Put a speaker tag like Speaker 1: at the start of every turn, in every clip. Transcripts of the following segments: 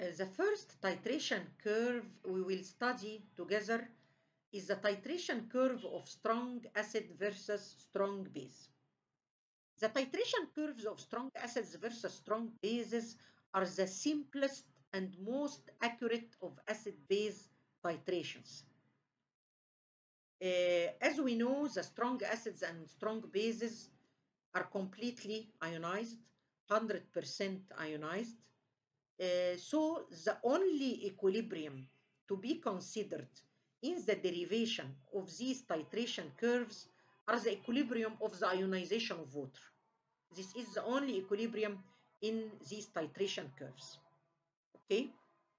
Speaker 1: The first titration curve we will study together is the titration curve of strong acid versus strong base. The titration curves of strong acids versus strong bases are the simplest and most accurate of acid-base titrations. As we know, the strong acids and strong bases are completely ionized, 100% ionized. So the only equilibrium to be considered in the derivation of these titration curves are the equilibrium of the ionization of water. This is the only equilibrium in these titration curves. Okay?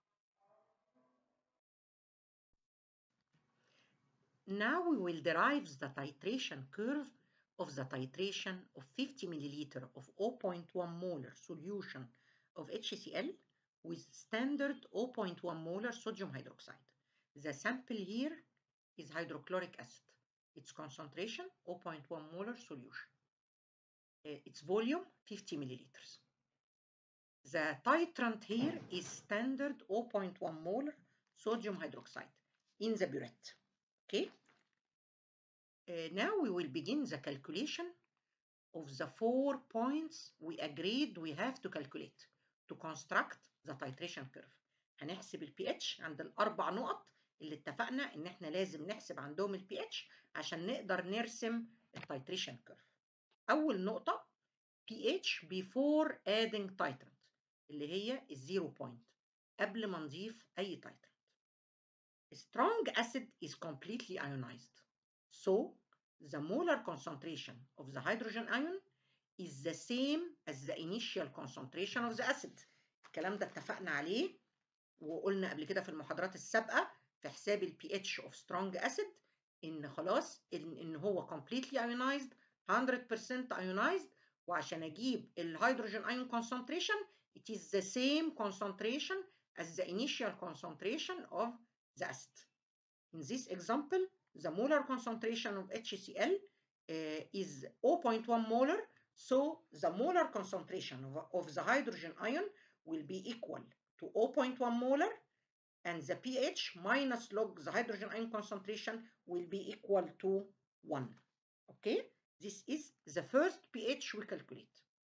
Speaker 1: Now we will derive the titration curve of the titration of 50 milliliter of 0.1 molar solution of HCl with standard 0.1 molar sodium hydroxide. The sample here is hydrochloric acid. Its concentration 0.1 molar solution. Its volume 50 milliliters. The titrant here is standard 0.1 molar sodium hydroxide in the burette. Okay? Now we will begin the calculation of the 4 points we agreed we have to calculate to construct the titration curve. هنحسب ال pH عند الأربع نقط اللي اتفقنا إن إحنا لازم نحسب عندهم ال pH عشان نقدر نرسم ال titration curve. أول نقطة pH before adding titrant اللي هي الزيرو بوينت قبل ما نضيف أي titrant. Strong acid is completely ionized. So the molar concentration of the hydrogen ion is the same as the initial concentration of the acid. الكلام ده اتفقنا عليه وقلنا قبل كده في المحاضرات السابقة في حساب ال pH of strong acid إن خلاص إن هو completely ionized 100% ionized وعشان أجيب الهيدروجين ion concentration it is the same concentration as the initial concentration of the acid. In this example, the molar concentration of HCl is 0.1 molar, so the molar concentration of the hydrogen ion will be equal to 0.1 molar, and the pH minus log the hydrogen ion concentration will be equal to 1. Okay, this is the first pH we calculate.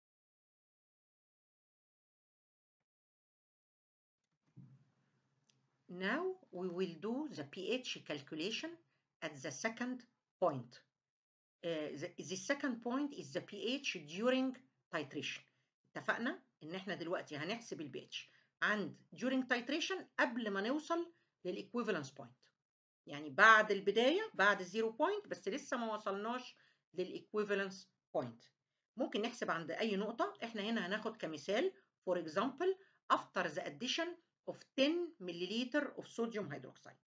Speaker 1: Now we will do the pH calculation at the second point. The second point is the pH during titration. اتفقنا ان احنا دلوقتي هنحسب ال pH عند during titration قبل ما نوصل للإيكويفالنس بوينت. يعني بعد البداية بعد الزيرو بوينت بس لسه ما وصلناش للإيكويفالنس بوينت. ممكن نحسب عند أي نقطة. احنا هنا هناخد كمثال for example after the addition of 10 milliliter of sodium hydroxide.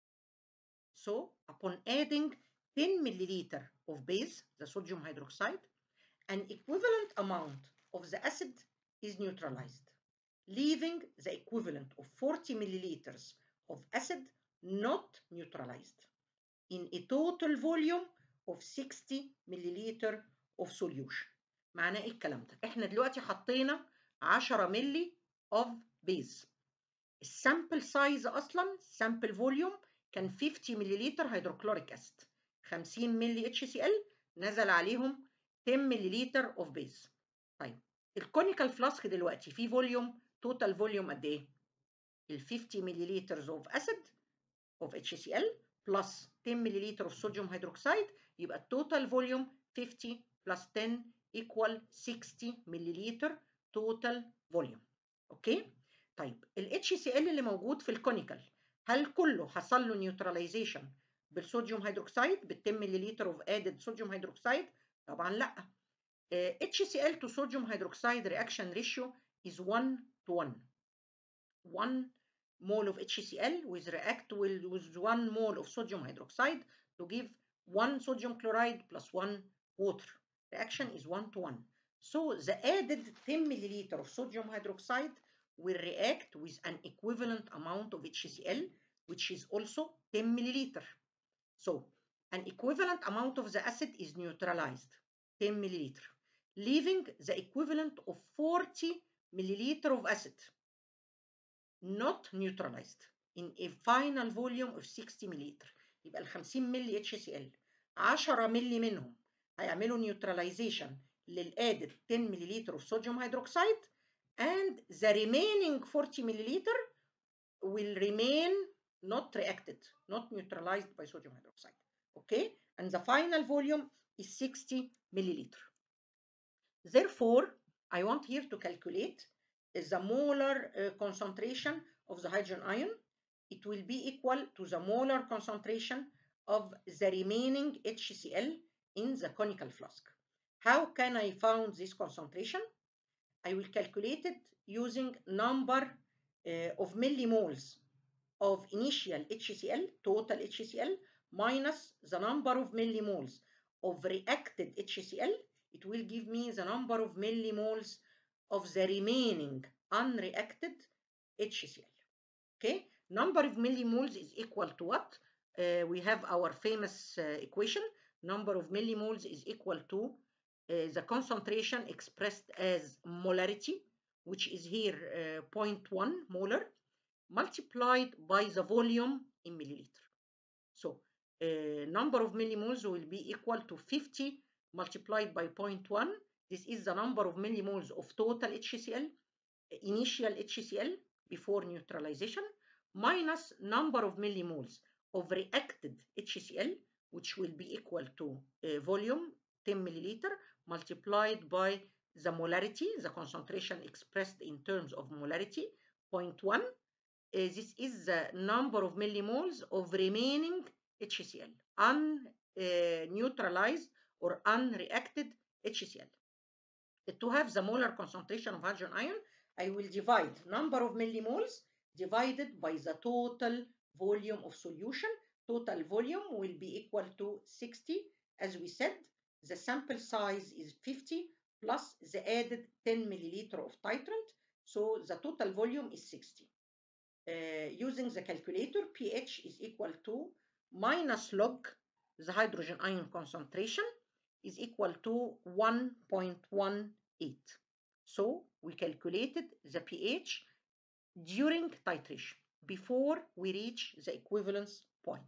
Speaker 1: So upon adding 10 milliliter of base, the sodium hydroxide, an equivalent amount of the acid is neutralized, leaving the equivalent of 40 milliliters of acid not neutralized in a total volume of 60 milliliter of solution. معناه ايه الكلام ده؟ احنا دلوقتي حطينا 10 ملي of base. السامبل سايز اصلا السامبل فوليوم كان 50 ملليلتر هيدروكلوريك اسيد 50 مللي HCl نزل عليهم 10 ملليلتر اوف بيز. طيب الكونيكال فلاسك دلوقتي فيه فوليوم توتال فوليوم قد ايه؟ ال 50 ملليلتر اوف اسيد اوف HCl بلس 10 ملليلتر اوف صوديوم هيدروكسيد يبقى التوتال فوليوم 50 بلس 10 equal 60 ملليلتر توتال فوليوم. اوكي؟ طيب ال HCl اللي موجود في الكونيكال هل كله حصل له نيوتراليزيشن بالصوديوم هيدروكسيد بال 10 ملليلتر اوف ادد صوديوم هيدروكسيد؟ طبعا لا. HCl to sodium hydroxide reaction ratio is 1 to 1. 1 mole of HCl will react with 1 mole of sodium hydroxide to give 1 sodium chloride plus 1 water. Reaction is 1 to 1. So the added 10 milliliter of sodium hydroxide will react with an equivalent amount of HCl, which is also 10 milliliter. So an equivalent amount of the acid is neutralized, 10 milliliter, leaving the equivalent of 40 milliliter of acid. not neutralized in a final volume of 60 مللتر. يبقى ال 50 مللي HCl 10 مللي منهم هيعملوا نيوتراليزيشن للادد 10 مللتر of sodium hydroxide, and the remaining 40 milliliter will remain not reacted, not neutralized by sodium hydroxide. Okay, and the final volume is 60 milliliter. Therefore, I want here to calculate the molar concentration of the hydrogen ion. It will be equal to the molar concentration of the remaining HCl in the conical flask. How can I find this concentration? I will calculate it using number of millimoles of initial HCl, total HCl, minus the number of millimoles of reacted HCl. It will give me the number of millimoles of the remaining unreacted HCl. Okay, number of millimoles is equal to what? We have our famous equation. Number of millimoles is equal to the concentration expressed as molarity, which is here 0.1 molar, multiplied by the volume in milliliter. So number of millimoles will be equal to 50 multiplied by 0.1. This is the number of millimoles of total HCl, initial HCl before neutralization, minus number of millimoles of reacted HCl, which will be equal to volume 10 milliliter multiplied by the molarity, the concentration expressed in terms of molarity, 0.1. This is the number of millimoles of remaining HCl, unneutralized or unreacted HCl. To have the molar concentration of hydrogen ion, I will divide number of millimoles divided by the total volume of solution. Total volume will be equal to 60. As we said, the sample size is 50 plus the added 10 milliliter of titrant. So the total volume is 60. Using the calculator, pH is equal to minus log the hydrogen ion concentration is equal to 1.18. So we calculated the pH during titration before we reach the equivalence point.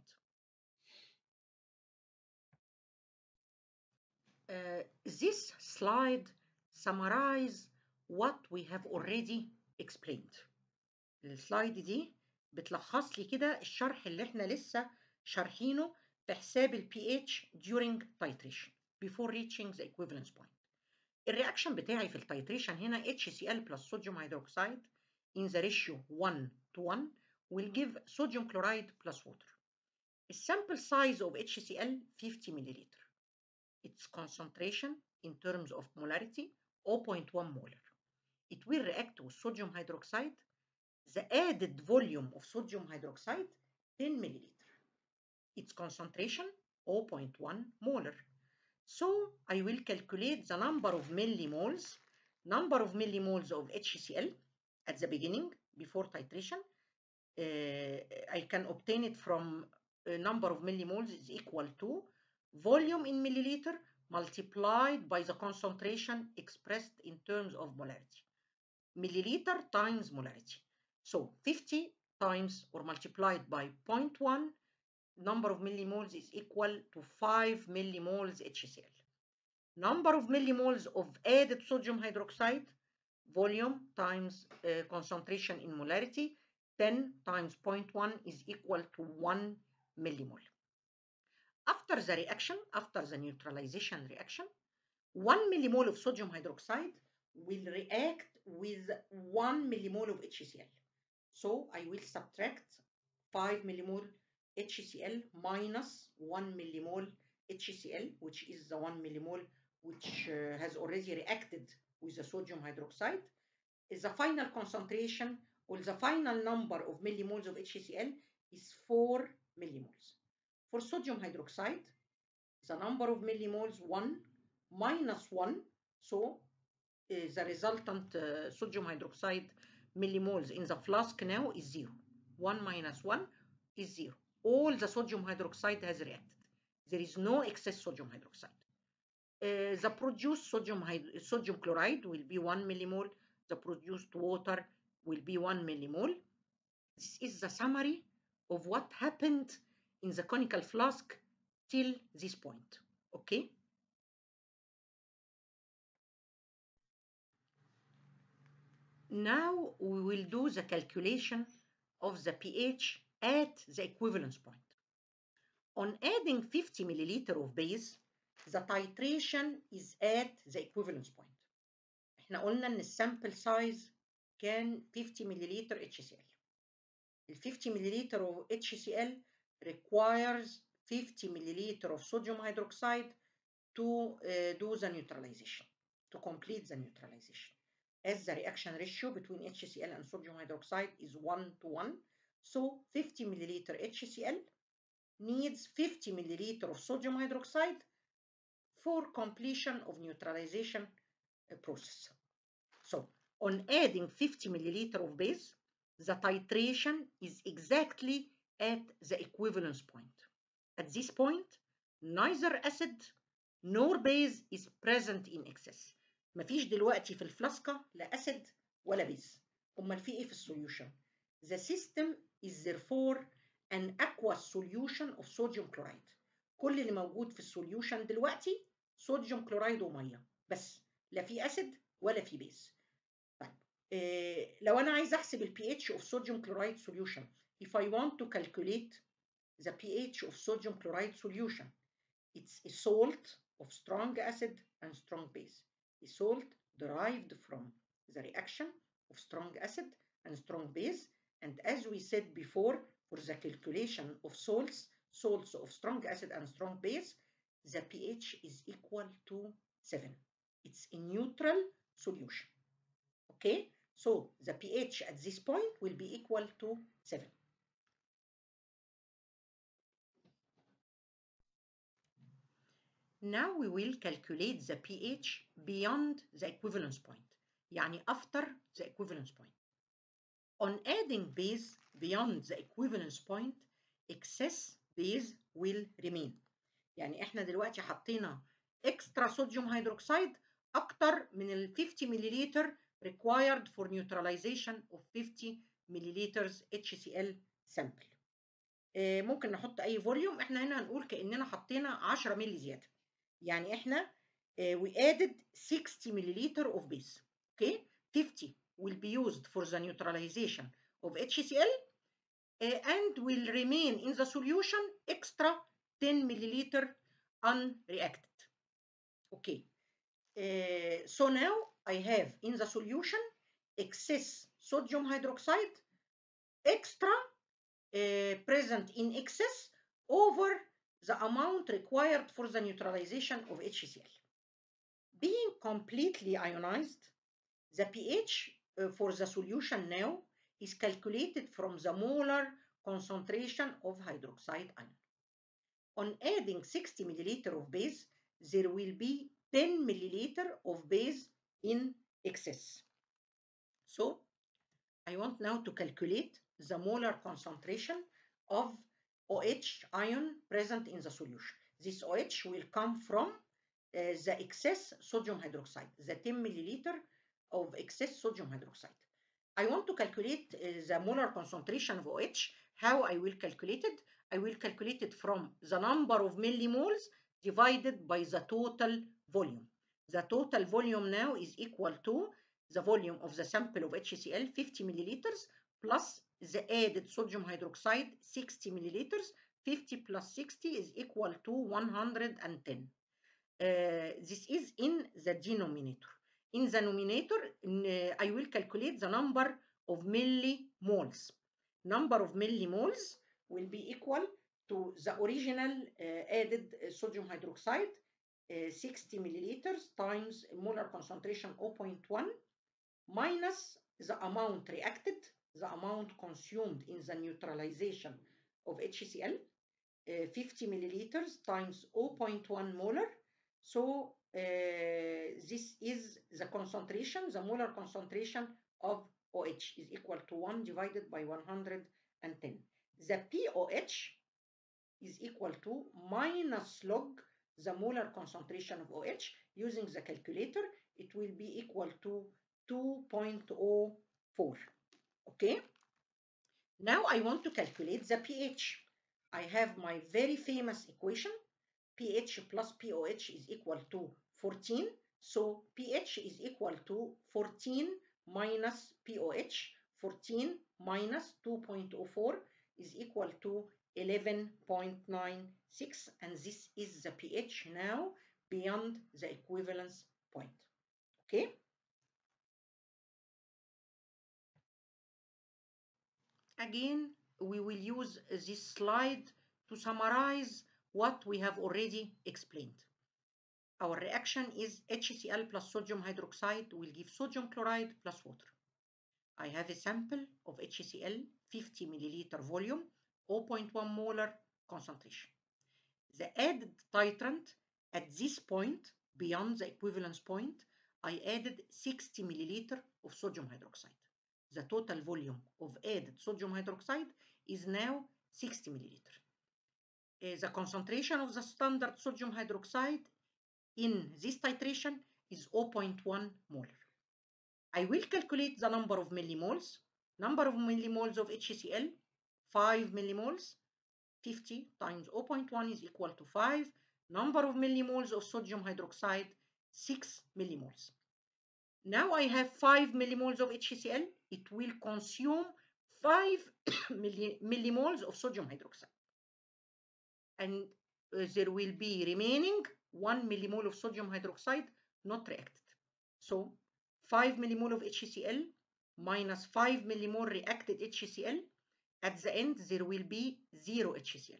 Speaker 1: This slide summarizes what we have already explained. السلايد دي بتلخص لي كده الشرح اللي احنا لسه شارحينه في حساب ال pH during titration before reaching the equivalence point. الرياكشن بتاعي في التيتريشن هنا HCl plus sodium hydroxide in the ratio 1:1 will give sodium chloride plus water. The sample size of HCl 50 milliliter. Its concentration in terms of molarity 0.1 molar. It will react with sodium hydroxide. The added volume of sodium hydroxide 10 milliliter. Its concentration 0.1 molar. So I will calculate the number of millimoles of HCl at the beginning before titration. I can obtain it from number of millimoles is equal to volume in milliliter multiplied by the concentration expressed in terms of molarity. Milliliter times molarity. So 50 times or multiplied by 0.1 number of millimoles is equal to 5 millimoles HCl. Number of millimoles of added sodium hydroxide, volume times concentration in molarity, 10 times 0.1 is equal to 1 millimole. After the reaction, after the neutralization reaction, 1 millimole of sodium hydroxide will react with 1 millimole of HCl. So I will subtract 5 millimole HCl minus 1 millimole HCl, which is the 1 millimole which has already reacted with the sodium hydroxide. The final concentration or the final number of millimoles of HCl is 4 millimoles. For sodium hydroxide, the number of millimoles 1 minus 1, so the resultant sodium hydroxide millimoles in the flask now is 0. 1 minus 1 is 0. All the sodium hydroxide has reacted. There is no excess sodium hydroxide. The produced sodium chloride will be 1 millimole. The produced water will be 1 millimole. This is the summary of what happened in the conical flask till this point. Okay? Now we will do the calculation of the pH at the equivalence point. On adding 50 milliliter of base, the titration is at the equivalence point. احنا قلنا ان السامبل سايز كان 50 ملليلتر HCl. ال 50 milliliter of HCl requires 50 milliliter of sodium hydroxide to do the neutralization, to complete the neutralization. As the reaction ratio between HCl and sodium hydroxide is 1:1, so 50 milliliter HCl needs 50 milliliter of sodium hydroxide for completion of neutralization process. So, on adding 50 milliliter of base, the titration is exactly at the equivalence point. At this point, neither acid nor base is present in excess. مفيش دلوقتي في الفلاسكة لا أسيد ولا بيز. أمال في إيه في السوليوشن؟ The system is therefore an aqueous solution of sodium chloride. كل اللي موجود في السوليوشن دلوقتي صوديوم كلورايد ومية بس، لا في أسيد ولا في بيز. طيب لو أنا عايز أحسب ال pH of sodium chloride solution, if I want to calculate the pH of sodium chloride solution, it's a salt of strong acid and strong base. A salt derived from the reaction of strong acid and strong base. And as we said before, for the calculation of salts of strong acid and strong base, the pH is equal to 7. It's a neutral solution. Okay, so the pH at this point will be equal to 7. Now we will calculate the pH beyond the equivalence point, يعني after the equivalence point. On adding base beyond the equivalence point, excess base will remain. يعني احنا دلوقتي حطينا extra sodium hydroxide أكتر من ال 50 milliliter required for neutralization of 50 milliliters HCl sample. ممكن نحط أي فوليوم، احنا هنا هنقول كأننا حطينا 10 مللي زيادة. يعني احنا we added 60 milliliter of base. Okay, 50 will be used for the neutralization of HCl and will remain in the solution extra 10 milliliter unreacted. Okay, so now I have in the solution excess sodium hydroxide extra present in excess over the amount required for the neutralization of HCl. Being completely ionized, the pH for the solution now is calculated from the molar concentration of hydroxide ion. On adding 60 milliliter of base, there will be 10 milliliter of base in excess. So, I want now to calculate the molar concentration of OH ion present in the solution. This OH will come from the excess sodium hydroxide, the 10 milliliter of excess sodium hydroxide. I want to calculate the molar concentration of OH. How I will calculate it? I will calculate it from the number of millimoles divided by the total volume. The total volume now is equal to the volume of the sample of HCl, 50 milliliters, plus the added sodium hydroxide, 60 milliliters. 50 plus 60 is equal to 110. This is in the denominator. In the numerator, I will calculate the number of millimoles. Number of millimoles will be equal to the original added sodium hydroxide, 60 milliliters times molar concentration 0.1 minus the amount reacted, the amount consumed in the neutralization of HCl, 50 milliliters times 0.1 molar. So this is the concentration, the molar concentration of OH is equal to 1 divided by 110. The POH is equal to minus log the molar concentration of OH. Using the calculator, it will be equal to 2.04. Okay? Now I want to calculate the pH. I have my very famous equation. pH plus pOH is equal to 14. So pH is equal to 14 minus pOH. 14 minus 2.04 is equal to 11.96, and this is the pH now beyond the equivalence point. Okay? Again, we will use this slide to summarize what we have already explained. Our reaction is HCl plus sodium hydroxide will give sodium chloride plus water. I have a sample of HCl, 50 milliliter volume, 0.1 molar concentration. The added titrant at this point, beyond the equivalence point, I added 60 milliliter of sodium hydroxide. The total volume of added sodium hydroxide is now 60 milliliter. The concentration of the standard sodium hydroxide in this titration is 0.1 molar. I will calculate the number of millimoles. Number of millimoles of HCl, 5 millimoles. 50 times 0.1 is equal to 5. Number of millimoles of sodium hydroxide, 6 millimoles. Now I have 5 millimoles of HCl. It will consume 5 millimoles of sodium hydroxide. And there will be remaining 1 millimole of sodium hydroxide not reacted. So 5 millimole of HCl minus 5 millimole reacted HCl. At the end, there will be 0 HCl.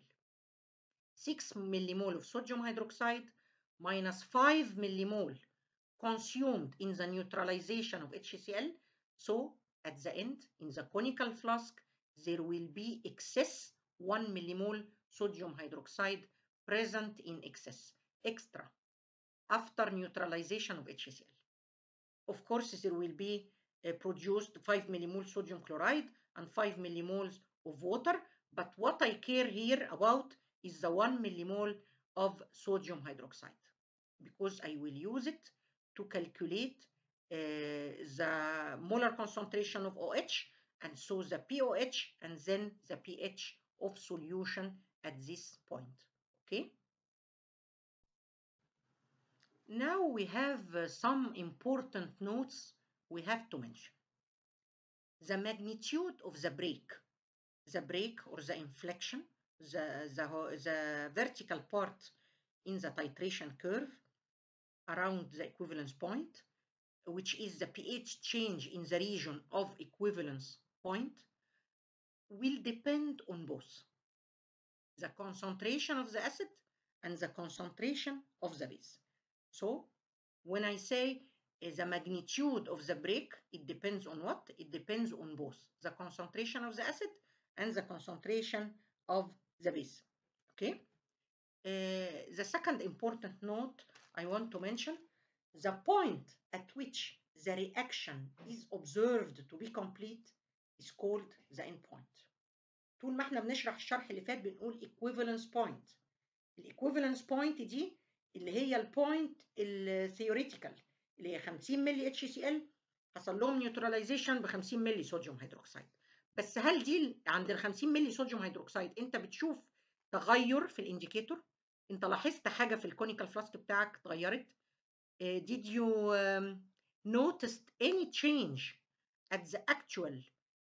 Speaker 1: 6 millimole of sodium hydroxide minus 5 millimole consumed in the neutralization of HCl. So at the end, in the conical flask, there will be excess 1 millimole sodium hydroxide present in excess, extra, after neutralization of HCl. Of course, there will be produced 5 millimole sodium chloride and 5 millimoles of water, but what I care here about is the 1 millimole of sodium hydroxide, because I will use it to calculate the molar concentration of OH, and so the pOH, and then the pH of solution at this point. Okay? Now we have some important notes we have to mention. The magnitude of the break or the inflection, the vertical part in the titration curve around the equivalence point, which is the pH change in the region of equivalence point, will depend on both the concentration of the acid and the concentration of the base. So when I say the magnitude of the break, it depends on what? It depends on both the concentration of the acid and the concentration of the base. Okay? The second important note I want to mention, the point at which the reaction is observed to be complete is called the end point. طول ما احنا بنشرح الشرح اللي فات بنقول equivalence point. الايكويفالنس بوينت دي اللي هي البوينت الثيوريتيكال اللي هي 50 ملي اتش سي ال حصل لهم نيوتراليزيشن ب 50 ملي صوديوم هيدروكسيد. بس هل دي عند ال 50 ملي صوديوم هيدروكسيد انت بتشوف تغير في الانديكيتور؟ انت لاحظت حاجه في الكونيكال فلاسك بتاعك اتغيرت؟ Did you notice any change at the actual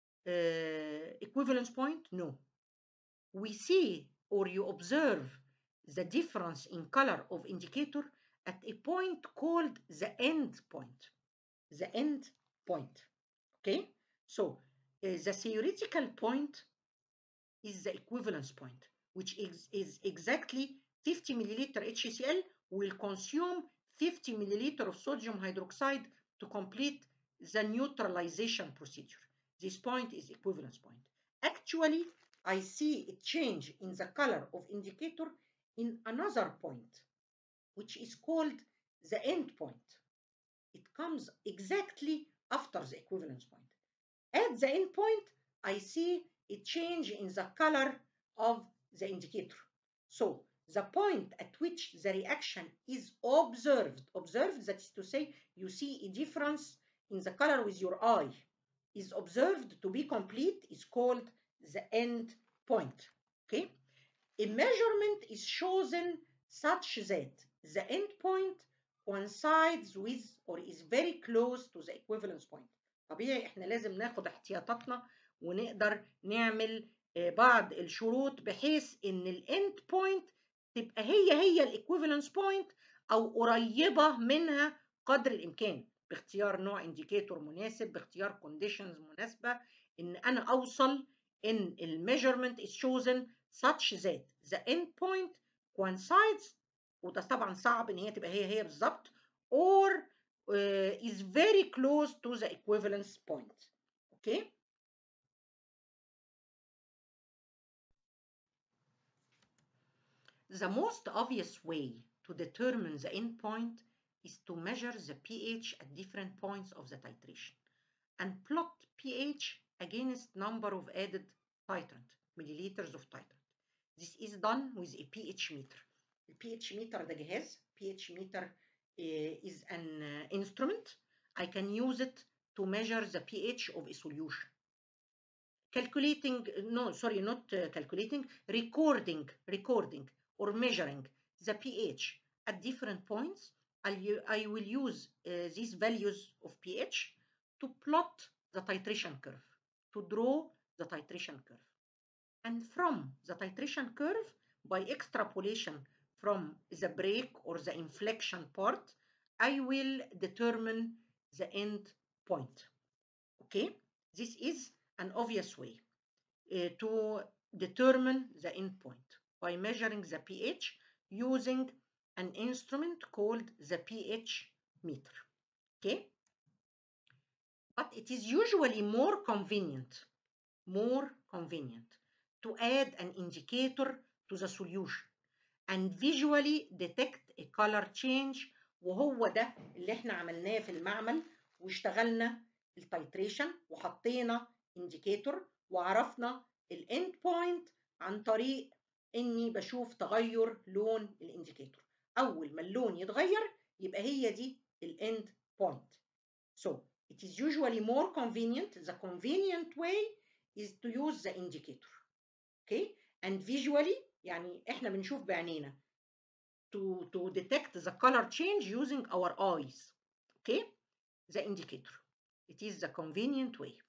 Speaker 1: equivalence point? No. We see or you observe the difference in color of indicator at a point called the end point. The end point. Okay? So the theoretical point is the equivalence point, which is exactly 50 milliliter HCl will consume 50 milliliter of sodium hydroxide to complete the neutralization procedure. This point is equivalence point. Actually, I see a change in the color of indicator in another point, which is called the end point. It comes exactly after the equivalence point. At the end point, I see a change in the color of the indicator. So the point at which the reaction is observed, that is to say, you see a difference in the color with your eye, is observed to be complete, is called the end point. Okay? A measurement is chosen such that the end point coincides with or is very close to the equivalence point. طبيعي احنا لازم ناخد احتياطاتنا ونقدر نعمل بعض الشروط بحيث ان الاند بوينت تبقى هي الايكويفالنس بوينت او قريبه منها قدر الامكان، باختيار نوع انديكيتور مناسب، باختيار كونديشنز مناسبه، ان انا اوصل ان الميجرمنت is chosen such that the end point coincides، وده طبعا صعب ان هي تبقى هي بالظبط، or is very close to the equivalence point. Okay? The most obvious way to determine the endpoint is to measure the pH at different points of the titration and plot pH against number of added titrant, milliliters of titrant. This is done with a pH meter. The pH meter ده جهاز. pH meter is an instrument. I can use it to measure the pH of a solution. Calculating, no, sorry, not calculating, recording or measuring the pH at different points. I will use these values of pH to plot the titration curve, to draw the titration curve. And from the titration curve, by extrapolation from the break or the inflection part, I will determine the end point. Okay, this is an obvious way to determine the end point by measuring the pH using an instrument called the pH meter. Okay, but it is usually more convenient to add an indicator to the solution and visually detect a color change، وهو ده اللي احنا عملناه في المعمل واشتغلنا التايتريشن وحطينا indicator وعرفنا الاند بوينت عن طريق اني بشوف تغير لون الانديكيتور. اول ما اللون يتغير يبقى هي دي الاند بوينت. So it is usually more convenient. The convenient way is to use the indicator. Okay, and visually يعني احنا بنشوف بعينينا to detect the color change using our eyes. Okay, the indicator. It is the convenient way.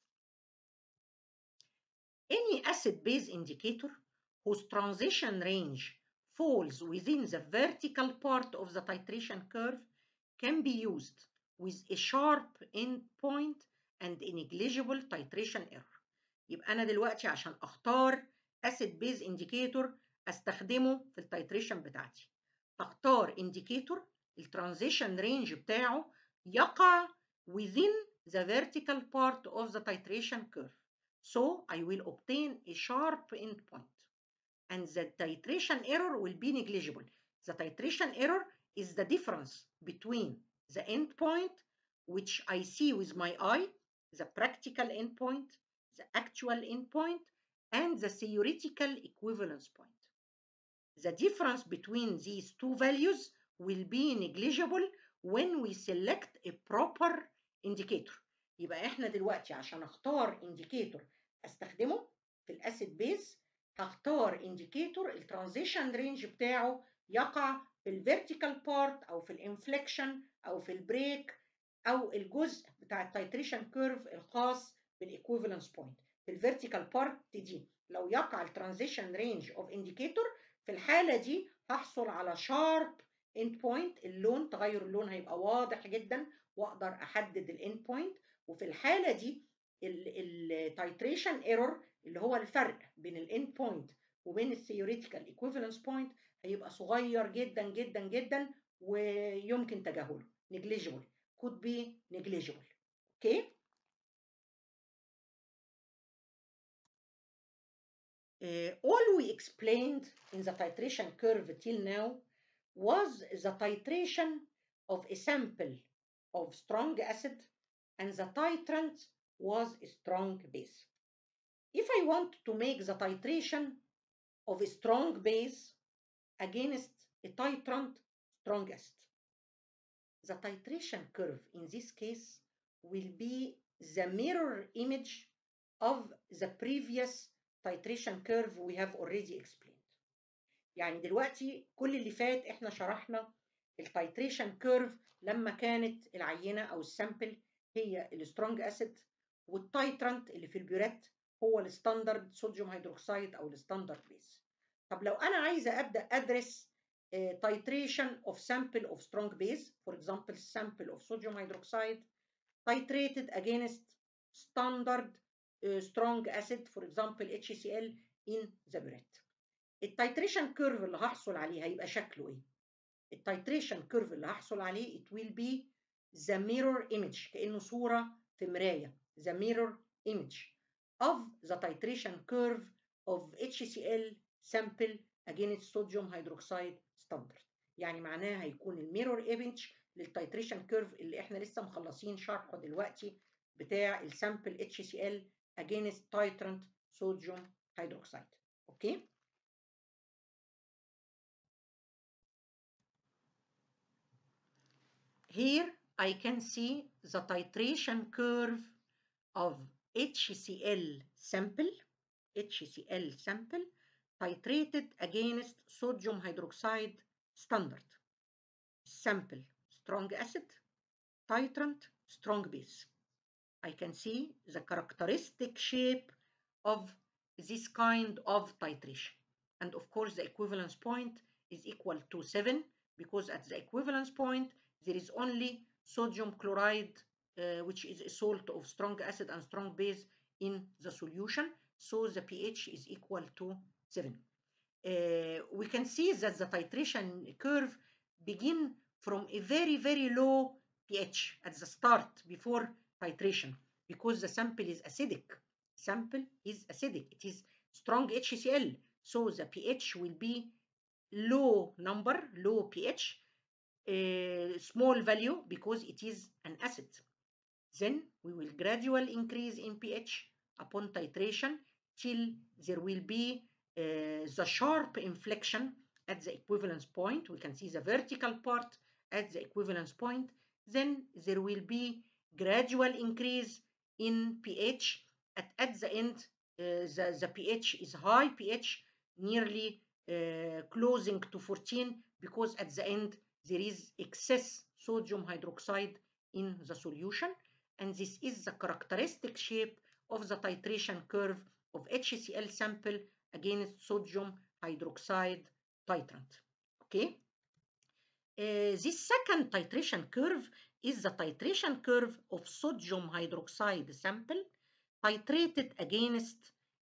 Speaker 1: Any acid-base indicator whose transition range falls within the vertical part of the titration curve can be used with a sharp end point and a negligible titration error. يبقى أنا دلوقتي عشان أختار acid base indicator أستخدمه في التيتريشن بتاعتي، هختار indicator الترانزيشن رينج بتاعه يقع within the vertical part of the titration curve. So I will obtain a sharp end point and the titration error will be negligible. The titration error is the difference between the end point, which I see with my eye, the practical endpoint, the actual endpoint, and the theoretical equivalence point. The difference between these two values will be negligible when we select a proper indicator. يبقى احنا دلوقتي عشان اختار indicator استخدمه في الاسيد بيز هختار indicator الترانزيشن رينج بتاعه يقع في الفيرتيكال بارت او في الانفليكشن او في البريك او الجزء بتاع التايتريشن كيرف الخاص بالايكويفالنس بوينت. في الفيرتيكال بارت دي لو يقع الترانزيشن رينج اوف انديكيتور في الحاله دي هحصل على شارب اند بوينت، اللون تغير اللون هيبقى واضح جدا واقدر احدد الاند بوينت. وفي الحاله دي التايتريشن ايرور اللي هو الفرق بين الاند بوينت وبين الثيوريتيكال ايكويفالنس بوينت هيبقى صغير جدا جدا جدا ويمكن تجاهله. negligible could be negligible. Okay. All we explained in the titration curve till now was the titration of a sample of strong acid and the titrant was a strong base. If I want to make the titration of a strong base against a titrant strong acid, the titration curve in this case will be the mirror image of the previous titration curve we have already explained. يعني دلوقتي كل اللي فات احنا شرحنا التيتريشن كيرف لما كانت العينه او السامبل هي السترونج اسيد، والتايترنت اللي في البيوريت هو الستاندرد صوديوم هيدروكسيد او الستاندرد بيز. طب لو انا عايزه ابدا ادرس titration of sample of strong base, for example sample of sodium hydroxide titrated against standard strong acid, for example HCl in the burette. التيتريشن كيرف اللي هحصل عليه هيبقى شكله ايه؟ التيتريشن كيرف اللي هحصل عليه it will be the mirror image، كأنه صورة في مراية، the mirror image of the titration curve of HCl sample against sodium hydroxide standard. يعني معناها هيكون الميرور ايمج للتيتريشن كيرف اللي احنا لسه مخلصين شرحه دلوقتي بتاع السامبل HCl against titrant sodium hydroxide. اوكي؟ Here I can see the titration curve of HCl sample titrated against sodium hydroxide standard. Sample strong acid, titrant strong base. I can see the characteristic shape of this kind of titration. And of course the equivalence point is equal to 7, because at the equivalence point there is only sodium chloride, which is a salt of strong acid and strong base in the solution, so the pH is equal to 7. We can see that the titration curve begin from a very low pH at the start before titration, because the sample is acidic. It is strong HCl, so the pH will be low pH, small value, because it is an acid. Then we will gradually increase in pH upon titration till there will be the sharp inflection at the equivalence point. We can see the vertical part at the equivalence point. Then there will be gradual increase in pH. At the end, the pH is high pH, nearly closing to 14, because at the end there is excess sodium hydroxide in the solution. And this is the characteristic shape of the titration curve of HCl sample against sodium hydroxide titrant. Okay? This second titration curve is the titration curve of sodium hydroxide sample titrated against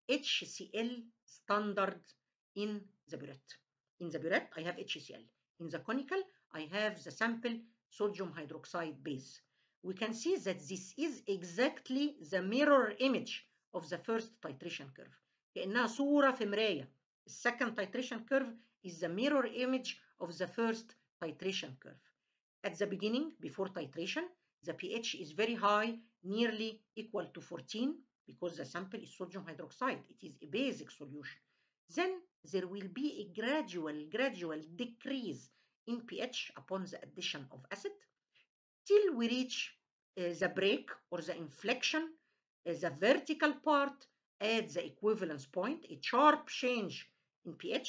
Speaker 1: HCl standard in the burette. In the burette, I have HCl. In the conical, I have the sample sodium hydroxide base. We can see that this is exactly the mirror image of the first titration curve. كأنها صورة في مراية. The second titration curve is the mirror image of the first titration curve. At the beginning, before titration, the pH is very high, nearly equal to 14, because the sample is sodium hydroxide. It is a basic solution. Then there will be a gradual decrease in pH upon the addition of acid, till we reach the break or the inflection, the vertical part at the equivalence point, a sharp change in pH.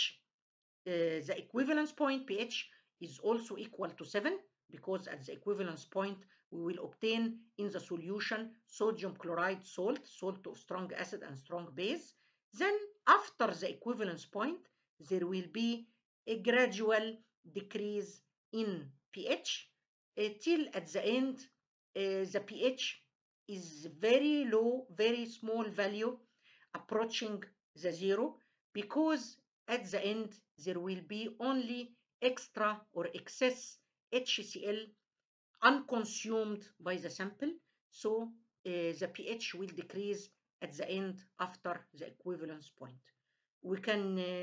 Speaker 1: The equivalence point pH is also equal to 7, because at the equivalence point we will obtain in the solution sodium chloride salt of strong acid and strong base. Then after the equivalence point there will be a gradual decrease in pH, till at the end the pH is very low, very small value, approaching the 0, because at the end there will be only extra or excess HCl unconsumed by the sample, so the pH will decrease at the end after the equivalence point. We can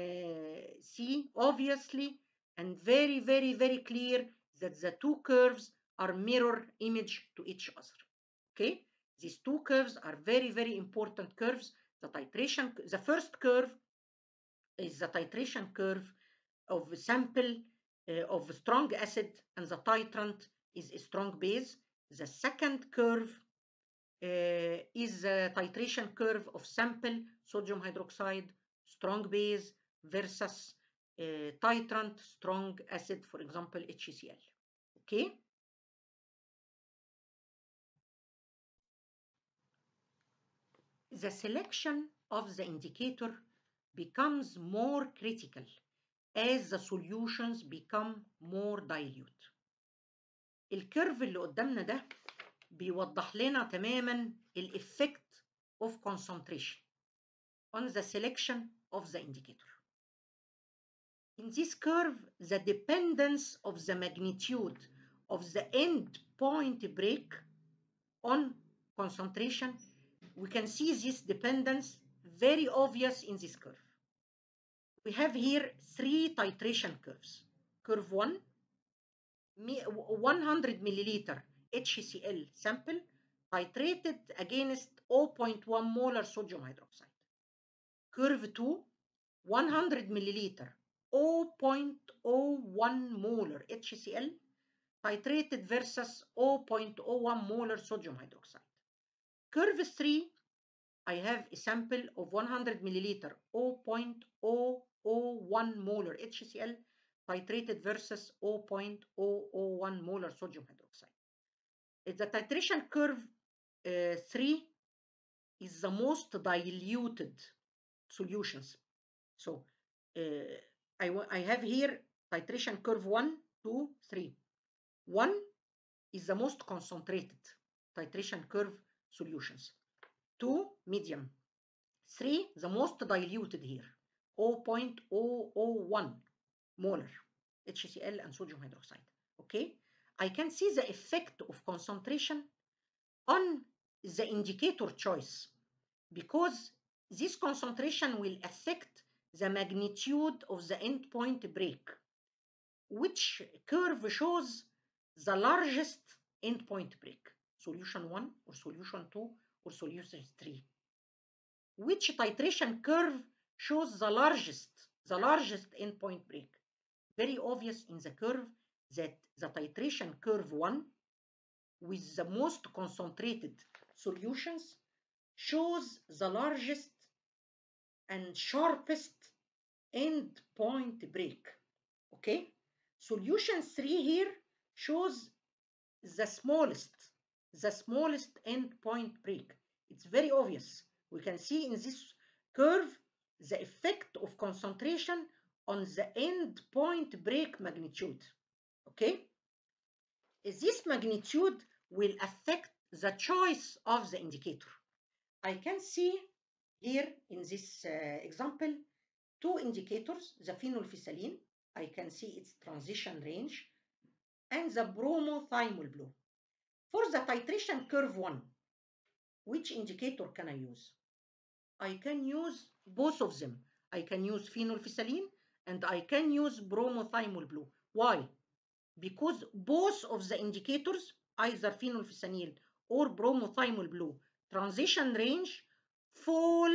Speaker 1: see obviously and very clear that the two curves are mirror image to each other. Okay, these two curves are very important curves. The first curve is the titration curve of sample of strong acid, and the titrant is a strong base. The second curve is the titration curve of sample sodium hydroxide, strong base versus titrant strong acid, for example, HCl. Okay? The selection of the indicator becomes more critical as the solutions become more dilute. الكيرف اللي قدامنا ده بيوضح لنا تماما الeffect of concentration on the selection of the indicator. In this curve, the dependence of the magnitude of the end point break on concentration, we can see this dependence very obvious in this curve. We have here 3 titration curves. Curve 1, 100 milliliter HCl sample titrated against 0.1 molar sodium hydroxide. Curve 2, 100 milliliter 0.01 molar HCl titrated versus 0.01 molar sodium hydroxide. Curve 3, I have a sample of 100 milliliter 0.001 molar HCl titrated versus 0.001 molar sodium hydroxide. The titration curve 3 is the most diluted solutions. So I have here titration curve 1, 2, 3. 1 is the most concentrated titration curve solutions. 2, medium. 3, the most diluted here, 0.001 molar HCl and sodium hydroxide. Okay, I can see the effect of concentration on the indicator choice because this concentration will affect the magnitude of the endpoint break, which curve shows the largest endpoint break, solution 1 or solution 2 or solution 3. Which titration curve shows the largest endpoint break? Very obvious in the curve that the titration curve 1 with the most concentrated solutions shows the largest and sharpest end point break. Okay, solution 3 here shows the smallest end point break. It's very obvious. We can see in this curve the effect of concentration on the end point break magnitude. Okay, this magnitude will affect the choice of the indicator. I can see here in this example 2 indicators, the phenolphthalein, I can see its transition range, and the bromothymol blue. For the titration curve 1, which indicator can I use? I can use both of them. I can use phenolphthalein and I can use bromothymol blue. Why? Because both of the indicators, either phenolphthalein or bromothymol blue, transition range fall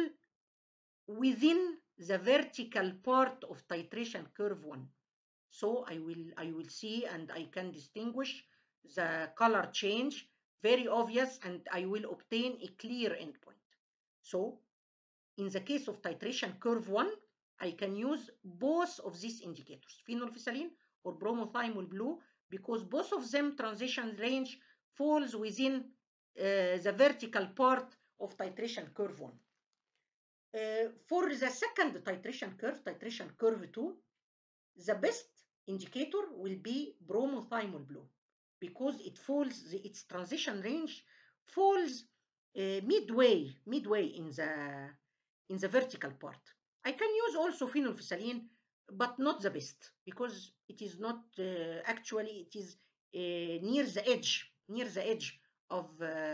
Speaker 1: within the vertical part of titration curve 1. So I will see and I can distinguish the color change, very obvious, and I will obtain a clear endpoint. So in the case of titration curve 1, I can use both of these indicators, phenolphthalein or bromothymol blue, because both of them transition range falls within the vertical part of titration curve 1. For the second titration curve 2, the best indicator will be bromothymol blue because it falls, its transition range falls midway in the vertical part. I can use also phenolphthalein, but not the best because it is not actually it is near the edge of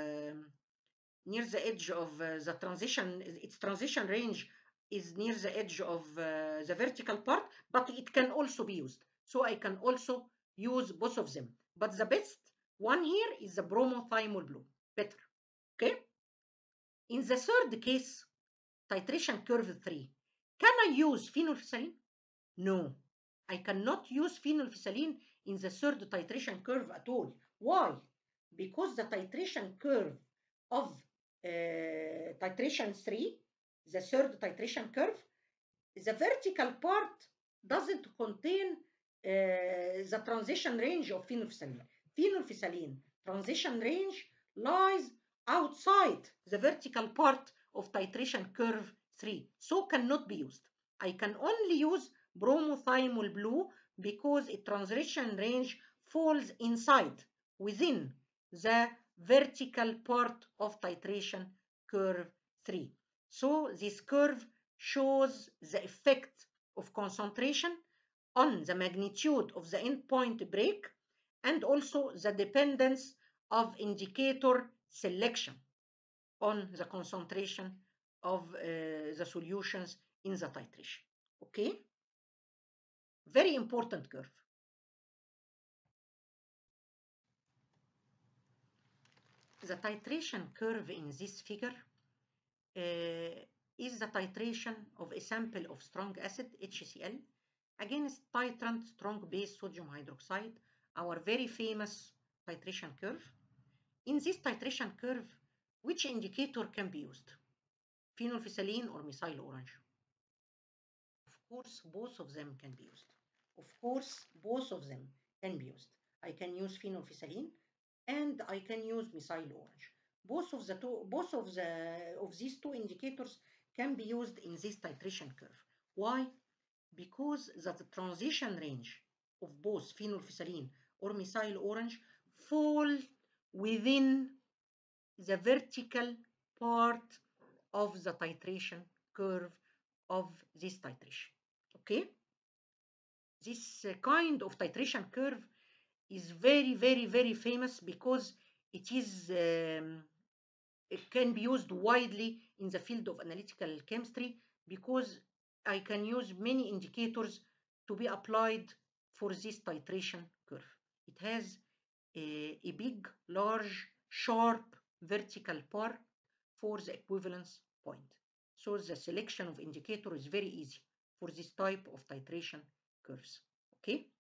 Speaker 1: the transition. Its transition range is near the edge of the vertical part, but it can also be used. So I can also use both of them. But the best one here is the bromothymol blue, better. Okay? In the third case, titration curve 3, can I use phenolphthalein? No, I cannot use phenolphthalein in the third titration curve at all. Why? Because the titration curve of titration 3, the third titration curve, the vertical part doesn't contain the transition range of phenolphthalein. Phenolphthalein transition range lies outside the vertical part of titration curve 3, so cannot be used. I can only use bromothymol blue because its transition range falls inside, within the vertical part of titration curve 3. So this curve shows the effect of concentration on the magnitude of the endpoint break and also the dependence of indicator selection on the concentration of the solutions in the titration. Okay? Very important curve. The titration curve in this figure is the titration of a sample of strong acid, HCl, against titrant strong base sodium hydroxide, our very famous titration curve. In this titration curve, which indicator can be used? Phenolphthalein or methyl orange? Of course, both of them can be used. Of course, both of them can be used. I can use phenolphthalein and I can use methyl orange. Both of these two indicators can be used in this titration curve. Why? Because the transition range of both phenolphthalein or methyl orange fall within the vertical part of the titration curve of this titration. Okay? This kind of titration curve is very famous because it can be used widely in the field of analytical chemistry, because I can use many indicators to be applied for this titration curve. It has a big, large, sharp vertical part for the equivalence point. So the selection of indicator is very easy for this type of titration curves. Okay?